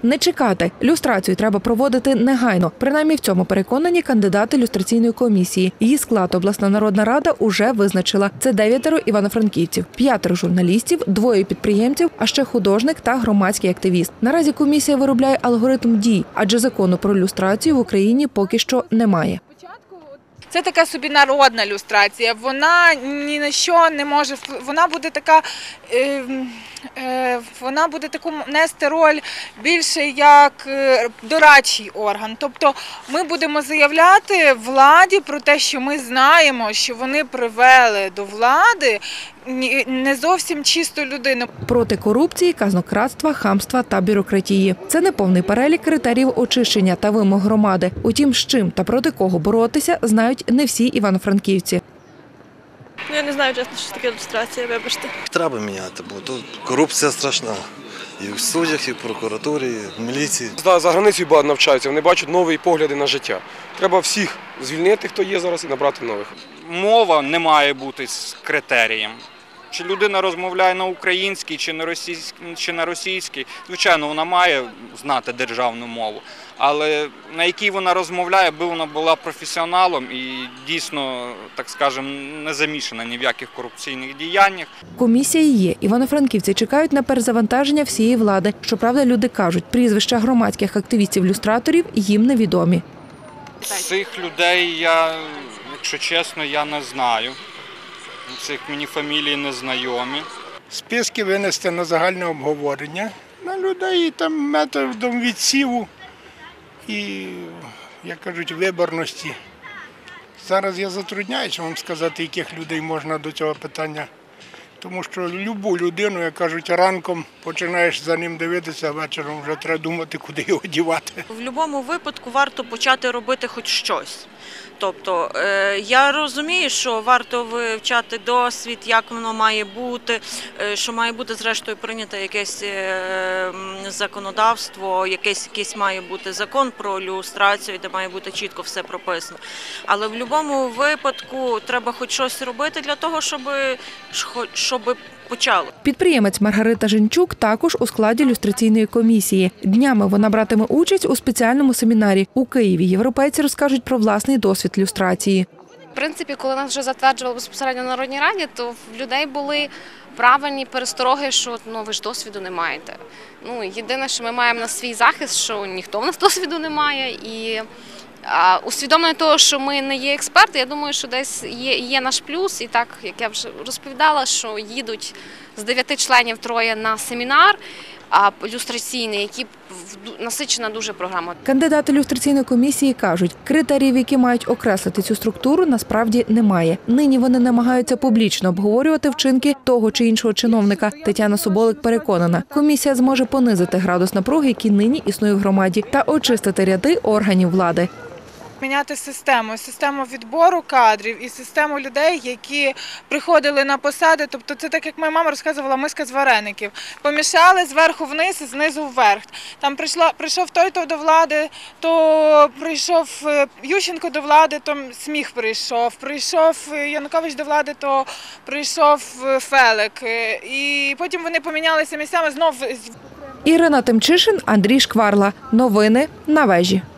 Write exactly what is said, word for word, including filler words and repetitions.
не чекати. Люстрацію треба проводити негайно. Принаймні в цьому переконані кандидати люстраційної комісії. Її склад обласна народна рада уже визначила. Це дев'ятеро івано-франківців, п'ятеро журналістів, двоє підприємців, а ще художник та громадський активіст. Наразі комісія виробляє алгоритм дій, адже закону про люстрацію в Україні поки що немає. Це така собі народна люстрація, вона ні на що не може, вона буде така, е, е, вона буде таку нести роль більше як дорадчий орган. Тобто ми будемо заявляти владі про те, що ми знаємо, що вони привели до влади не зовсім чисту людину. Проти корупції, казнокрадства, хамства та бюрократії. Це не повний перелік критеріїв очищення та вимог громади. Утім, з чим та проти кого боротися, знають не всі івано-франківці. Ну, я не знаю, чесно, що таке люстрація, вибачте. Треба міняти, бо тут корупція страшна. І в суддях, і в прокуратурі, і в міліції. За границею багато навчаються, вони бачать нові погляди на життя. Треба всіх звільнити, хто є зараз, і набрати нових. Мова не має бути з критерієм. Чи людина розмовляє на українській, чи на російській, чи на російській. Звичайно, вона має знати державну мову. Але на якій вона розмовляє, аби вона була професіоналом і дійсно, так скажемо, не замішана ні в яких корупційних діяннях. Комісія є. Івано-франківці чекають на перезавантаження всієї влади. Щоправда, люди кажуть, прізвища громадських активістів-люстраторів їм невідомі. Цих людей я, якщо чесно, я не знаю. Цих мені фамілії не знайомі. Списки винести на загальне обговорення, на людей там методом відсіву і, як кажуть, виборності. Зараз я затрудняюся вам сказати, яких людей можна до цього питання. Тому що любу людину, як кажуть, ранком починаєш за ним дивитися, а вечором вже треба думати, куди його дівати. В будь-якому випадку варто почати робити хоч щось. Тобто, я розумію, що варто вивчати досвід, як воно має бути, що має бути зрештою прийнято якесь законодавство, якийсь, якийсь має бути закон про люстрацію, де має бути чітко все прописано. Але в будь-якому випадку треба хоч щось робити для того, щоб, щоб почало. Підприємець Маргарита Женчук також у складі люстраційної комісії. Днями вона братиме участь у спеціальному семінарі. У Києві європейці розкажуть про власний досвід люстрації. В принципі, коли нас вже затверджували безпосередньо на Народній раді, то в людей були правильні перестороги, що ну, ви ж досвіду не маєте. Ну, єдине, що ми маємо на свій захист, що ніхто в нас досвіду не має. І а, усвідомлення того, що ми не є експерти, я думаю, що десь є, є наш плюс. І так, як я вже розповідала, що їдуть з дев'яти членів троє на семінар, а люстраційний, які насичена дуже програма. Кандидати люстраційної комісії кажуть, критеріїв, які мають окреслити цю структуру, насправді немає. Нині вони намагаються публічно обговорювати вчинки того чи іншого чиновника. Тетяна Соболик переконана, комісія зможе понизити градус напруги, який нині існує в громаді, та очистити ряди органів влади. Міняти систему, систему відбору кадрів і систему людей, які приходили на посади. Тобто це так, як моя мама розказувала, миска з вареників. Помішали зверху вниз і знизу вверх. Там прийшла, прийшов той-то до влади, то прийшов Ющенко до влади, то сміх прийшов. Прийшов Янукович до влади, то прийшов Фелик. І потім вони помінялися місцями знову. Ірина Тимчишин, Андрій Шкварла. Новини на Вежі.